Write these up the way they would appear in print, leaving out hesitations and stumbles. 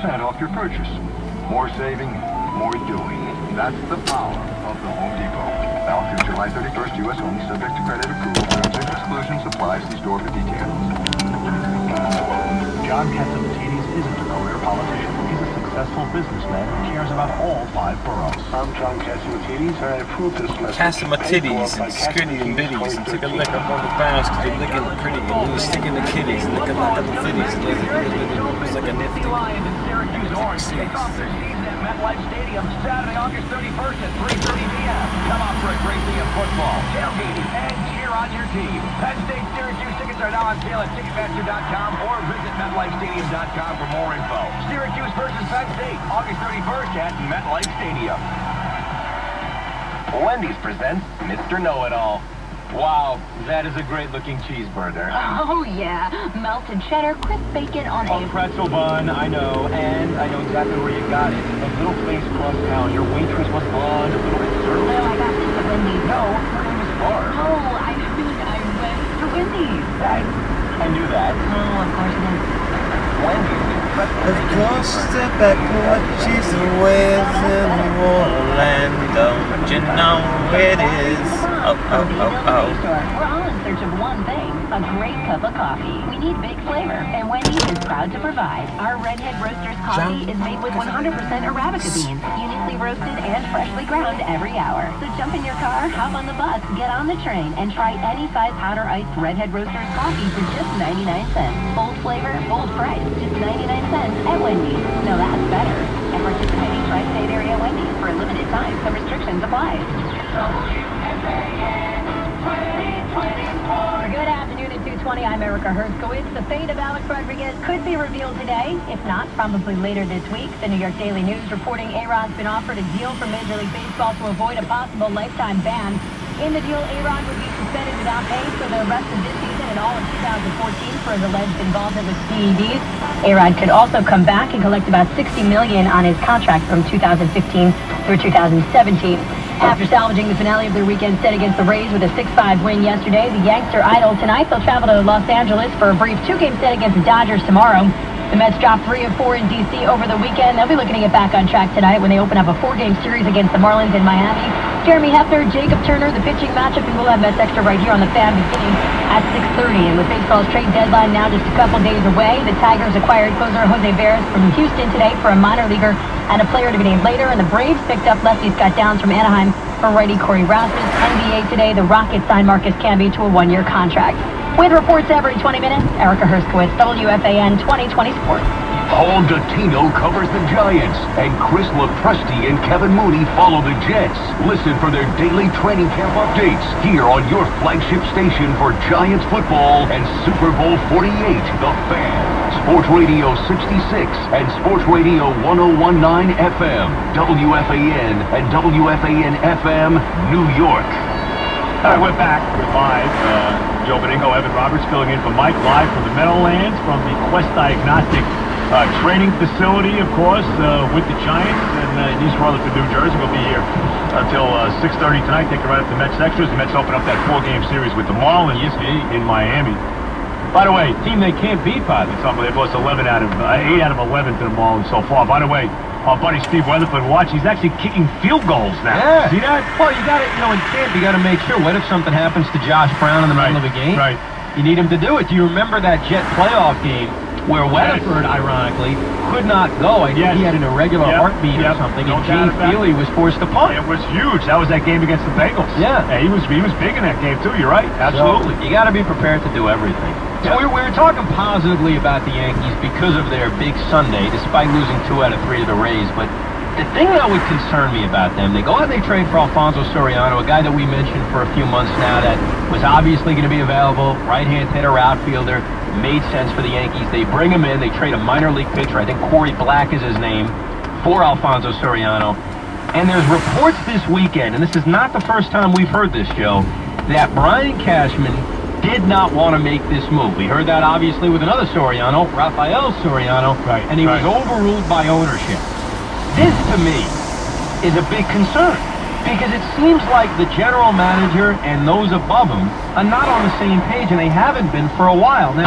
20% off your purchase. More saving, more doing. That's the power of the Home Depot. Now through July 31st, U.S. only, subject to credit approval. Terms and exclusions apply. See store for details. John Catsimatidis isn't a career politician. He's a successful businessman who cares about all 5 boroughs. I'm John Catsimatidis, and I approve this message. Catsimatidis and skitty and bitties and take a lick up on the bounce because you're licking pretty and you stick in the kitties and lick a lock of the fitties and it's like a nifty. MetLife Stadium, Saturday, August 31st at 3:30 p.m. Come out for a great day of football, tailgating, and cheer on your team. Penn State Syracuse tickets are now on sale at Ticketmaster.com or visit MetLifeStadium.com for more info. Syracuse versus Penn State, August 31st at MetLife Stadium. Wendy's presents Mr. Know-It-All. Wow, that is a great-looking cheeseburger. Oh, yeah. Melted cheddar, crisp bacon on a pretzel bun, I know, and I know exactly where you got it. A little face crust town. Your waitress was blonde, a little bit surly. No, I got this at Wendy's. No, her name is Barb. Oh, I went to Wendy's. I knew that. Oh, of course it is. Wendy's. Of course, the backward cheese aways in Orlando. You know it is. Oh. We're all in search of one thing, a great cup of coffee. We need big flavor, and Wendy's is proud to provide. Our Redhead Roasters coffee is made with 100% Arabica beans, uniquely roasted and freshly ground every hour. So jump in your car, hop on the bus, get on the train, and try any size hot or iced Redhead Roasters coffee for just 99 cents. Bold flavor, bold price, just 99 cents at Wendy's. Now that's better. At participating tri-state area Wendy's for a limited time. Some restrictions apply. Good afternoon at 2:20. I'm Erica Herskowitz. The fate of Alex Rodriguez could be revealed today. If not, probably later this week. The New York Daily News reporting A-Rod's been offered a deal from Major League Baseball to avoid a possible lifetime ban. In the deal, A-Rod would be suspended without pay for the rest of this season and all of 2014 for his alleged involvement with PEDs. A-Rod could also come back and collect about $60 million on his contract from 2015 through 2017. After salvaging the finale of their weekend set against the Rays with a 6-5 win yesterday, the Yanks are idle tonight. They'll travel to Los Angeles for a brief 2-game set against the Dodgers tomorrow. The Mets dropped 3 of 4 in D.C. over the weekend. They'll be looking to get back on track tonight when they open up a 4-game series against the Marlins in Miami. Jeremy Hefner, Jacob Turner, the pitching matchup, and we'll have Mets Extra right here on the Fan beginning at 6:30. And with baseball's trade deadline now just a couple days away, the Tigers acquired closer Jose Veras from Houston today for a minor leaguer and a player to be named later. And the Braves picked up lefty Scott Downs from Anaheim for righty Corey Rasmus. NBA today, the Rockets signed Marcus Camby to a 1-year contract. With reports every 20 minutes, Erica Herskowitz, WFAN 2020 Sports. Paul Dottino covers the Giants, and Chris Lopresti and Kevin Mooney follow the Jets. Listen for their daily training camp updates here on your flagship station for Giants football and Super Bowl 48, The Fan. Sports Radio 66 and Sports Radio 1019 FM, WFAN and WFAN-FM, New York. All right, we're back. We're live. Joe Benigno, Evan Roberts filling in for Mike, live from the Meadowlands, from the Quest Diagnostic training facility, of course, with the Giants in East Rutherford, New Jersey. We'll be here until 6:30 tonight. Take a ride at the Mets Extras. The Mets open up that 4-game series with the Marlins in Miami. By the way, team they can't beat, by the time they've lost 8 out of 11 to the Marlins so far. By the way, our buddy Steve Weatherford, watch, he's actually kicking field goals now. Yeah. See that? Well, you got to, in camp, you got to make sure. What if something happens to Josh Brown in the middle of a game? Right. You need him to do it. Do you remember that Jet playoff game where Weatherford, ironically, could not go? I think he had an irregular heartbeat or something, and Gene Feely was forced to punt. It was huge. That was that game against the Bengals. Yeah. He was big in that game, too. You're right. Absolutely. So you got to be prepared to do everything. So we were talking positively about the Yankees because of their big Sunday, despite losing 2 out of 3 to the Rays. But the thing that would concern me about them, they go out and they trade for Alfonso Soriano, a guy that we mentioned for a few months now that was obviously going to be available, right-hand hitter, outfielder, made sense for the Yankees. They bring him in, they trade a minor league pitcher, I think Corey Black is his name, for Alfonso Soriano. And there's reports this weekend, and this is not the first time we've heard this, Joe, that Brian Cashman did not want to make this move. We heard that obviously with another Soriano, Rafael Soriano, and he was overruled by ownership. This, to me, is a big concern because it seems like the general manager and those above him are not on the same page, and they haven't been for a while. Now,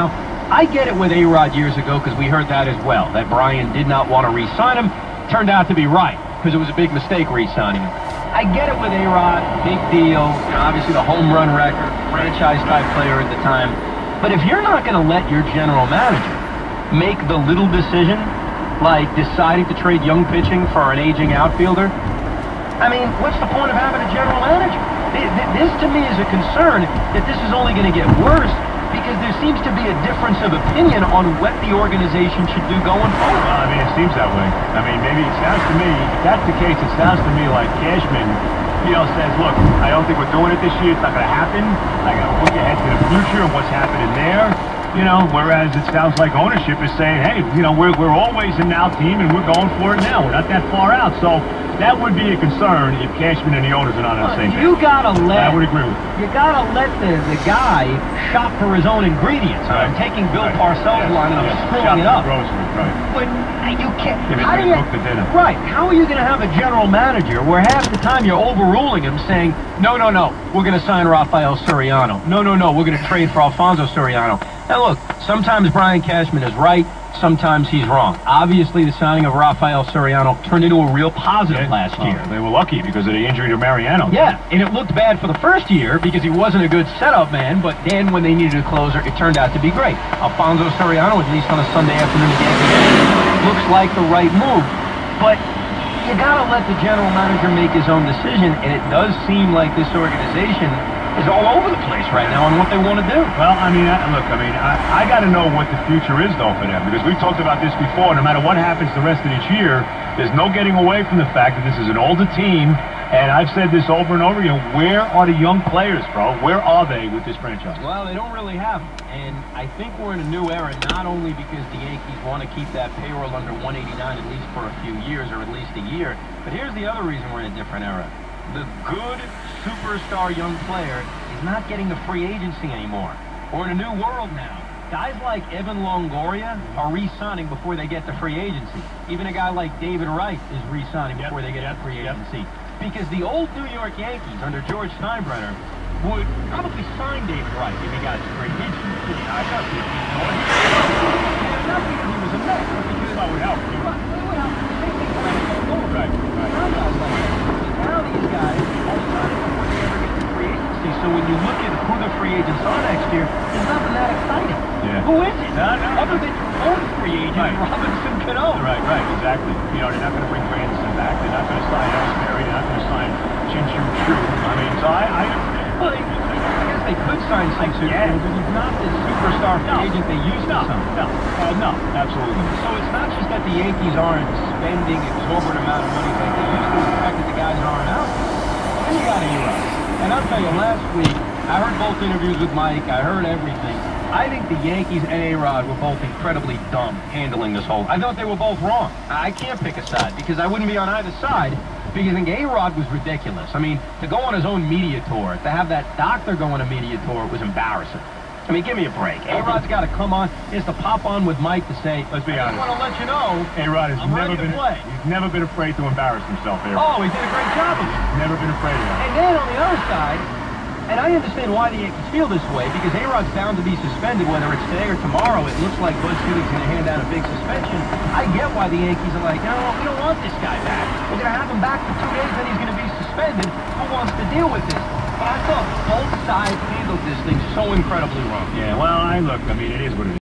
I get it with A-Rod years ago because we heard that as well, that Brian did not want to re-sign him. Turned out to be right because it was a big mistake re-signing him. I get it with A-Rod, big deal, you know, obviously the home run record, franchise-type player at the time. But if you're not going to let your general manager make the little decision, like deciding to trade young pitching for an aging outfielder, I mean, what's the point of having a general manager? This, to me, is a concern that this is only going to get worse because there seems to be a difference of opinion on what the organization should do going forward. Well, I mean, it seems that way. I mean, maybe it sounds to me, if that's the case, it sounds to me like Cashman, you know, says, look, I don't think we're doing it this year. It's not going to happen. I got to look ahead to the future and what's happening there. You know, whereas it sounds like ownership is saying, hey, you know, we're always a now team and we're going for it now. We're not that far out. So that would be a concern if Cashman and the owners are not on the same page. You gotta let. I would agree with you. You gotta let the guy shop for his own ingredients. Right. I'm taking Bill Parcells' line and I'm screwing Shop it up. grocery, right. But you can't. If it's How do gonna you cook the dinner. Right? How are you gonna have a general manager where half the time you're overruling him, saying, no, we're gonna sign Rafael Soriano. No, we're gonna trade for Alfonso Soriano. Now look, sometimes Brian Cashman is right. Sometimes he's wrong. Obviously, the signing of Rafael Soriano turned into a real positive last year. They were lucky because of the injury to Mariano. Yeah, and it looked bad for the first year because he wasn't a good setup man, but then when they needed a closer, it turned out to be great. Alfonso Soriano, at least on a Sunday afternoon game, looks like the right move. But you gotta let the general manager make his own decision, and it does seem like this organization is all over the place right now on what they want to do. Well, I mean, I got to know what the future is, though, for them, because we've talked about this before. No matter what happens the rest of this year, there's no getting away from the fact that this is an older team, and I've said this over and over again. Where are the young players, bro? Where are they with this franchise? Well, they don't really have them, and I think we're in a new era, not only because the Yankees want to keep that payroll under 189 at least for a few years, or at least a year, but here's the other reason we're in a different era. The good superstar young player is not getting the free agency anymore. We're in a new world now. Guys like Evan Longoria are re-signing before they get the free agency. Even a guy like David Wright is re-signing before they get the free agency. Because the old New York Yankees under George Steinbrenner would probably sign David Wright if he got his free agency. Not because he was a Met, but because that would help. Right. Now these guys are signing before they ever get the free agency. So when you look at who the free agents are next year, there's nothing that exciting. Yeah. Who is it? Other than your own free agent, Robinson Cano. Right, exactly. You know, they're not going to bring Granderson back. They're not going to sign Ellsbury. They're not going to sign Chin-Chu Chu. I mean, so well, I guess they could sign Chin-Chu Chu, but he's not the superstar free agent they used to sign. No, absolutely. So it's not just that the Yankees aren't spending exorbitant amount of money like they used to, the fact that the guys aren't out. Then you got to E-Rod. And I'll tell you, last week, I heard both interviews with Mike. I heard everything. I think the Yankees and A-Rod were both incredibly dumb handling this whole. I thought they were both wrong. I can't pick a side because I wouldn't be on either side because I think A-Rod was ridiculous. I mean, to go on his own media tour, to have that doctor go on a media tour was embarrassing. I mean, give me a break. A-Rod's got to come on. He has to pop on with Mike to say, let's be honest. I want to let you know, A-Rod has he's never been afraid to embarrass himself, A-Rod. Oh, he did a great job of it. Never been afraid of that. And then on the other side, and I understand why the Yankees feel this way, because A-Rod's bound to be suspended, whether it's today or tomorrow. It looks like Bud Selig going to hand out a big suspension. I get why the Yankees are like, no, we don't want this guy back. We're going to have him back for 2 days, then he's going to be suspended. Who wants to deal with this? But I thought both sides handled this thing so incredibly wrong. Yeah, well, look, I mean, it is what it is.